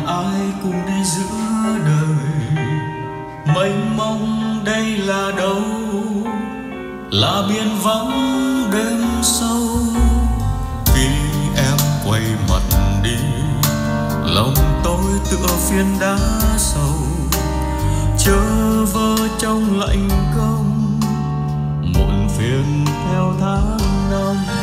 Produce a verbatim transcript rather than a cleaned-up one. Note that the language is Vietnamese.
ai cùng đi giữa đời. Mênh mông đây là đâu, là biển vắng đêm sâu. Khi em quay mặt đi, lòng tôi tựa phiến đá sầu, chơ vơ trong lạnh cống, muộn phiền theo tháng năm.